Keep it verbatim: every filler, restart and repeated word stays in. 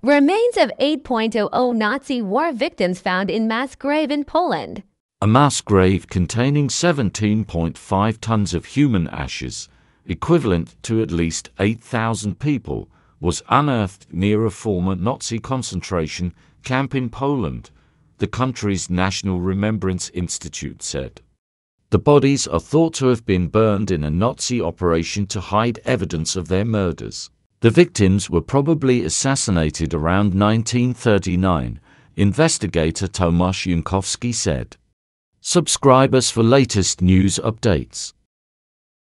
Remains of eight hundred Nazi war victims found in mass grave in Poland. A mass grave containing seventeen point five tons of human ashes, equivalent to at least eight thousand people, was unearthed near a former Nazi concentration camp in Poland, the country's National Remembrance Institute said. The bodies are thought to have been burned in a Nazi operation to hide evidence of their murders. The victims were probably assassinated around nineteen thirty-nine, investigator Tomasz Jankowski said. Subscribe us for latest news updates.